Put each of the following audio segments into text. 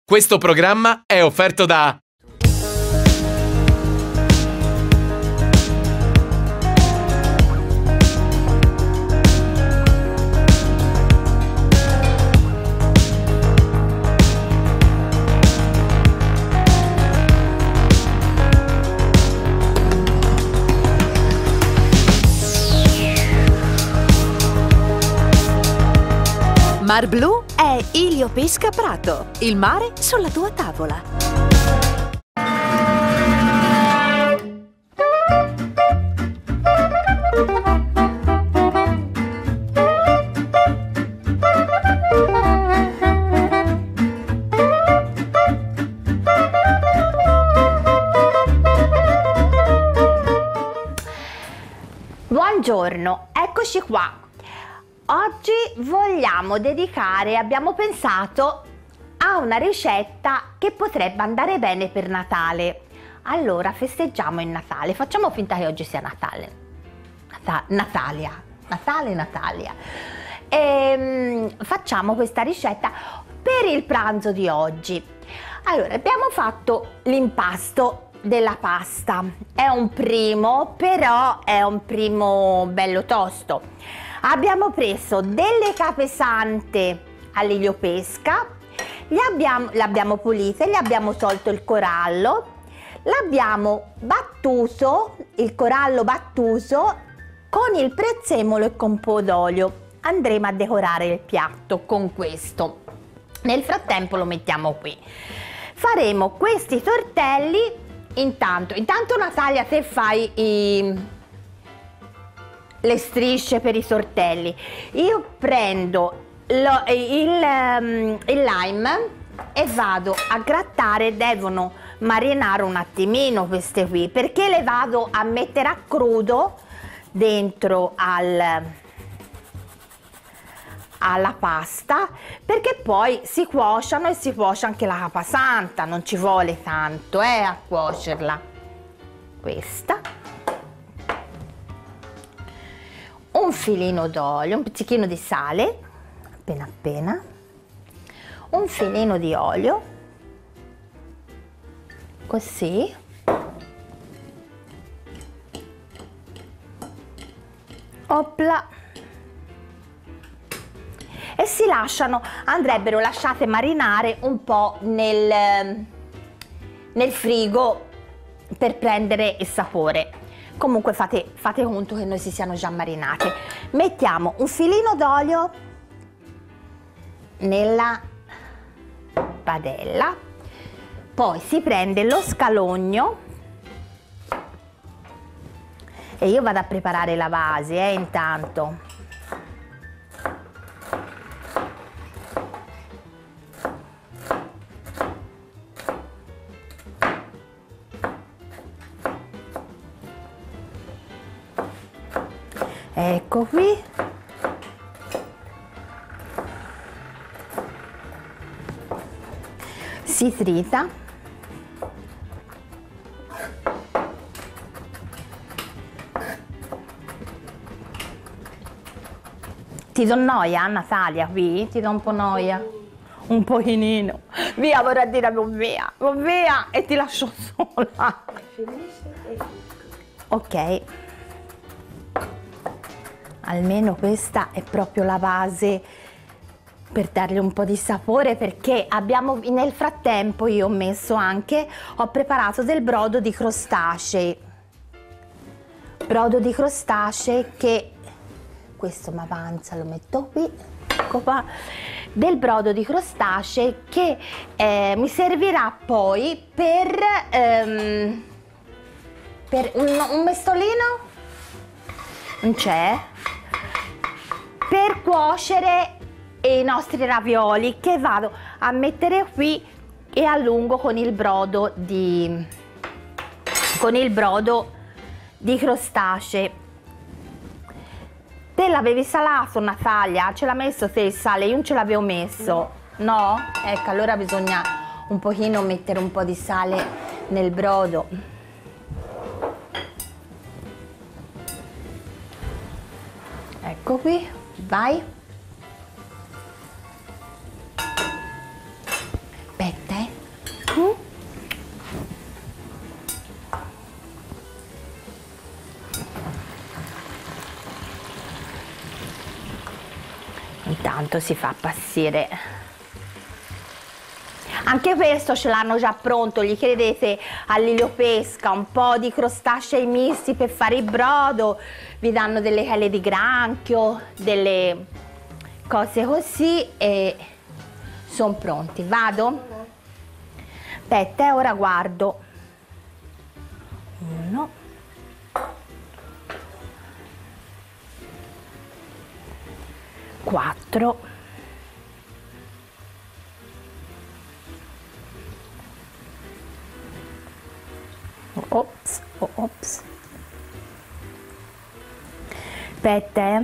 Questo programma è offerto da... Mar Blu è Ilio Pesca Prato, il mare sulla tua tavola. Buongiorno, eccoci qua. Oggi abbiamo pensato a una ricetta che potrebbe andare bene per Natale. Allora, festeggiamo il Natale, facciamo finta che oggi sia Natale. Natalia. Facciamo questa ricetta per il pranzo di oggi. Allora, abbiamo fatto l'impasto della pasta. È un primo, però è un primo bello tosto. Abbiamo preso delle capesante all'Ilio Pesca, le abbiamo pulite, gli abbiamo tolto il corallo, l'abbiamo battuto, il corallo battuto con il prezzemolo e con un po' d'olio. Andremo a decorare il piatto con questo. Nel frattempo lo mettiamo qui. Faremo questi tortelli. Intanto Natalia, te fai le strisce per i tortelli. Io prendo il lime e vado a grattare. Devono marinare un attimino queste qui, perché le vado a mettere a crudo dentro alla pasta, perché poi si cuociono e si cuoce anche la capasanta. Non ci vuole tanto a cuocerla. Questa, un filino d'olio, un pizzichino di sale, appena, un filino di olio, così, opla, e si andrebbero lasciate marinare un po' nel frigo per prendere il sapore. Comunque fate conto che noi si siano già marinate. Mettiamo un filino d'olio nella padella, poi si prende lo scalogno e io vado a preparare la base intanto. Ecco qui, si trita, ti do noia Natalia qui? Ti do un po' noia? Un pochino, via, vorrei dire va via e ti lascio sola. Ok. Almeno questa è proprio la base per dargli un po' di sapore, perché nel frattempo io ho preparato del brodo di crostacei. Brodo di crostacei che, questo mi avanza, lo metto qui, ecco qua, del brodo di crostacei che mi servirà poi per un mestolino, non c'è? Per cuocere i nostri ravioli, che vado a mettere qui e allungo con il brodo di crostacei. Te l'avevi salato Natalia? Ce l'ha messo te il sale? Io non ce l'avevo messo. No? Ecco, allora bisogna un pochino mettere un po' di sale nel brodo. Ecco qui. Vai. Aspetta, Intanto si fa appassire. Anche questo ce l'hanno già pronto, gli chiedete all'Ilio Pesca un po' di crostacei misti per fare il brodo, vi danno delle chele di granchio, delle cose così e sono pronti. Vado? Aspetta, ora guardo. 1, 4, ops, ops, aspetta,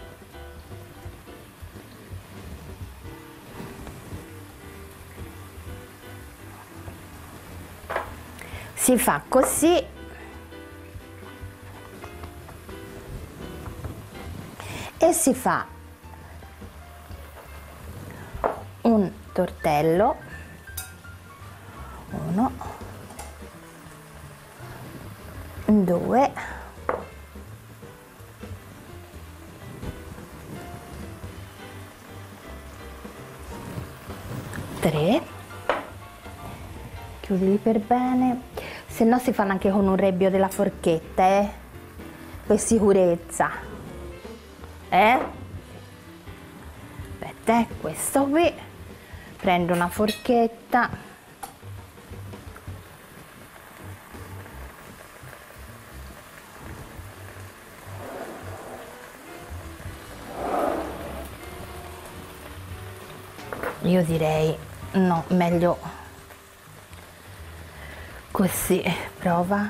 si fa così e si fa un tortello, 1, 2, 3, chiudili per bene, se no si fanno anche con un rebbio della forchetta, per sicurezza, aspetta, questo qui, prendo una forchetta, io direi no, meglio così, prova,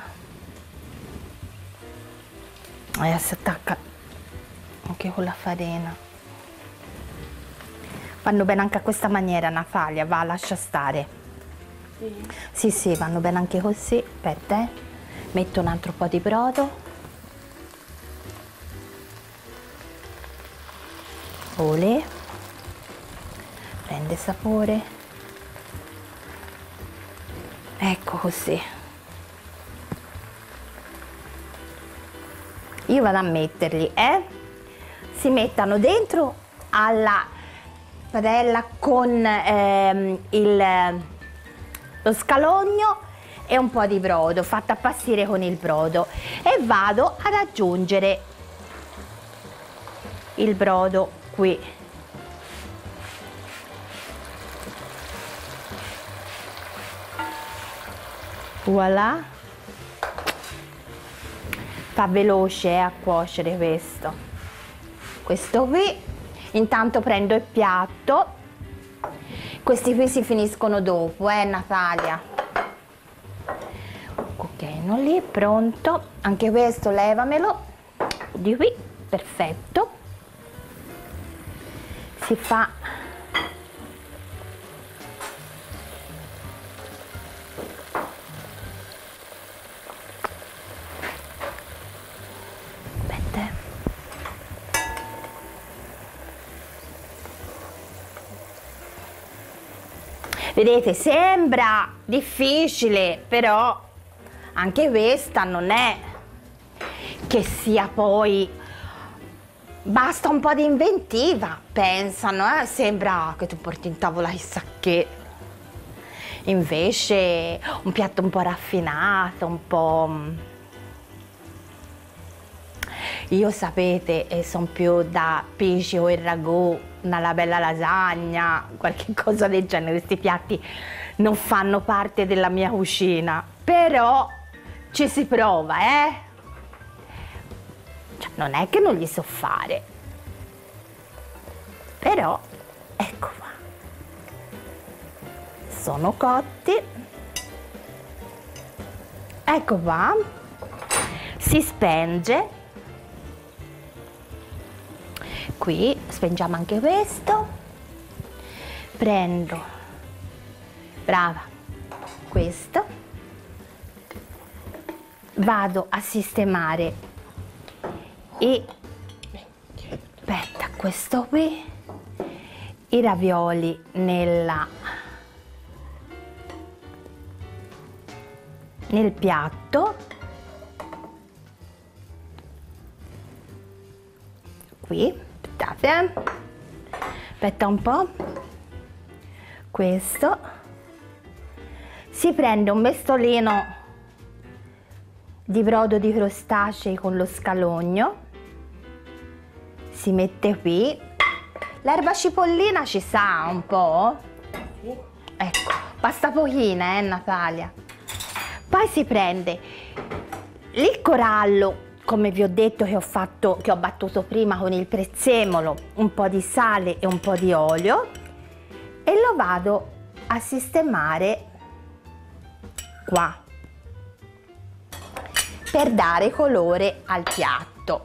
e si attacca anche con la farina, vanno bene anche a questa maniera Natalia, va, lascia stare, sì, vanno bene anche così. Aspetta, metto un altro po' di brodo, olè, prende sapore, ecco così. Io vado a metterli, si mettano dentro alla padella con lo scalogno e un po' di brodo fatto appassire con il brodo, e vado ad aggiungere il brodo qui. Voilà, fa veloce a cuocere questo qui. Intanto prendo il piatto, questi qui si finiscono dopo, Natalia. Ok, non lì, pronto, anche questo levamelo di qui, perfetto. Si fa vedete, sembra difficile, però anche questa non è che sia poi, basta un po' di inventiva, pensano, sembra che tu porti in tavola chissà che, invece un piatto un po' raffinato, un po', io sapete, sono più da pesce o il ragù, una bella lasagna, qualche cosa del genere. Questi piatti non fanno parte della mia cucina, però ci si prova, cioè, non è che non li so fare, però ecco qua, sono cotti, ecco qua, si spenge. Qui spengiamo anche questo, prendo, brava, questo, vado a sistemare e, aspetta, questo qui, i ravioli nel piatto, qui, aspettate, Aspetta un po'. Questo. Si prende un mestolino di brodo di crostacei con lo scalogno. Si mette qui. L'erba cipollina ci sa un po'? Ecco, basta pochina, Natalia. Poi si prende il corallo, come vi ho detto che ho battuto prima con il prezzemolo, un po' di sale e un po' di olio e lo vado a sistemare qua per dare colore al piatto.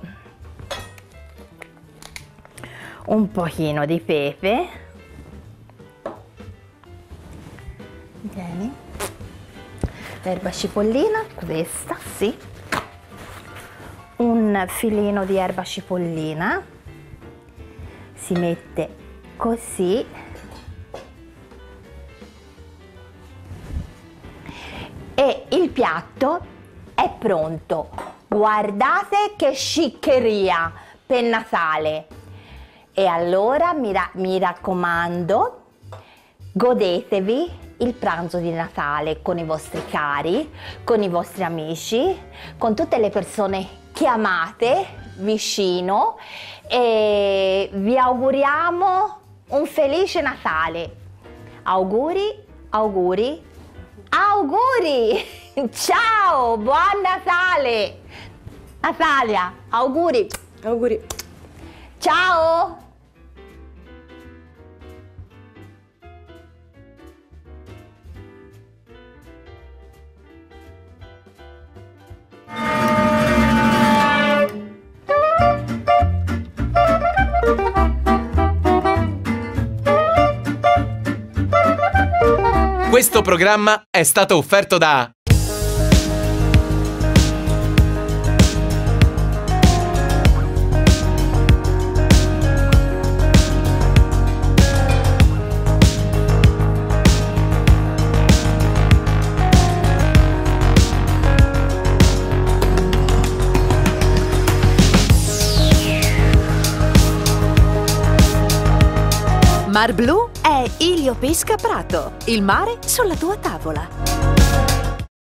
Un pochino di pepe. Vieni. L'erba cipollina, questa, sì. Un filino di erba cipollina. Si mette così. E il piatto è pronto. Guardate che sciccheria per Natale. E allora mi raccomando, godetevi il pranzo di Natale con i vostri cari, con i vostri amici, con tutte le persone che amate vicino e vi auguriamo un felice Natale. Auguri, auguri, auguri! Ciao, buon Natale! Natalia, auguri! Auguri. Ciao! Questo programma è stato offerto da Mar Blu è Ilio Pesca Prato, il mare sulla tua tavola.